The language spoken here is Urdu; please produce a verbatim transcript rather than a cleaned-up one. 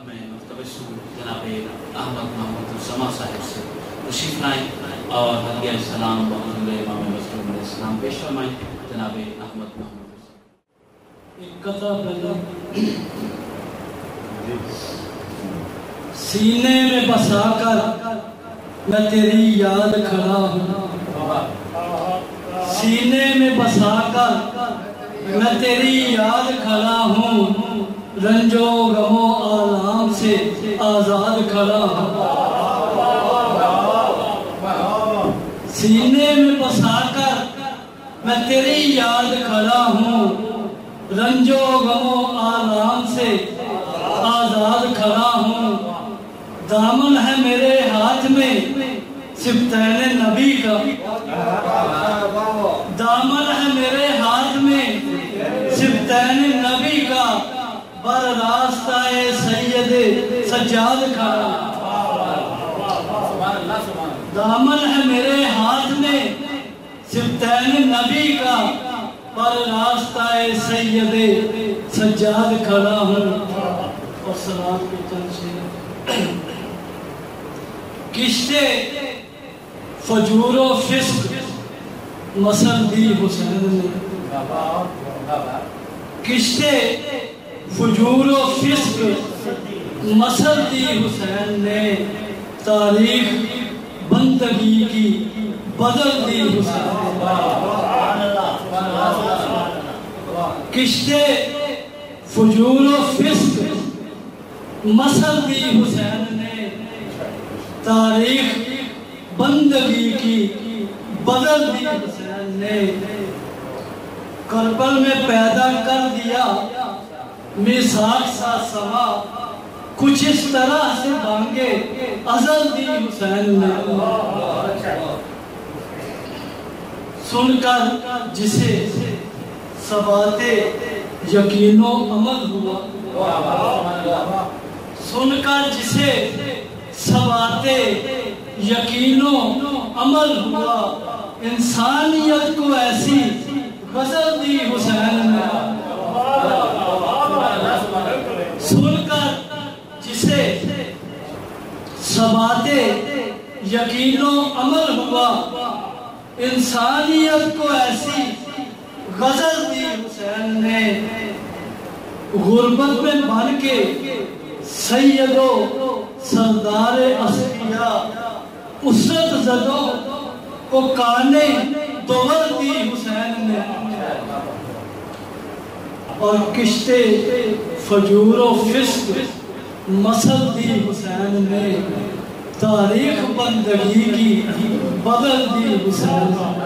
میں مقتبس ہوں جناب احمد محمود السما صاحب سے تشریف لائیں اور ہدیہ السلام بحضور امام مظلوم علیہ السلام پیش فرمائیں جناب احمد محمود السما۔ ایک قطع پہلے سینے میں بسا کر میں تیری یاد کھڑا ہوں، سینے میں بسا کر میں تیری یاد کھڑا ہوں، رنج و غم و آلام سے آزاد کھڑا ہوں، سینے میں بسا کر میں تیری یاد کھڑا ہوں، رنج و غم و آلام سے آزاد کھڑا ہوں، دامن ہے میرے ہاتھ میں سبطین نبی کا، دامن ہے میرے ہاتھ میں سبطین نبی کا، بر راستہ سید سجاد کھڑا، دامن ہے میرے ہاتھ میں سبطین نبی کا، پر راستہ سید سجاد کھڑا ہوں۔ اور سلام کے چند شعر۔ کشتے فجور و فسق مسل دی حسین نے، کشتے فجور و فسق مسل دی حسین نے، تاریخ بندگی کی بدل دی حسین نے، کشتے فجور و فسق مسل دی حسین نے، تاریخ بندگی کی بدل دی حسین نے، کربل میں پیدا کر دیا میثاق سا سما، کچھ اس طرح سے بانگے ازل دی حسین نے، سن کر جسے ثبات یقین و عمل ہوا، سن کر جسے ثبات یقین و عمل ہوا، انسانیت کو ایسی غزل دی حسین نے، سن کر جسے ثبات یقین و عمل ہوا، انسانیت کو ایسی غزل دی حسین نے، غربت میں بن کے سید و سردار اصفیاء اسرت زدوں کو کانے دول دی حسین نے، اور کشتے فجور و فسق مسل دی حسین نے، تاریخ بندگی کی بدل دی حسین نے۔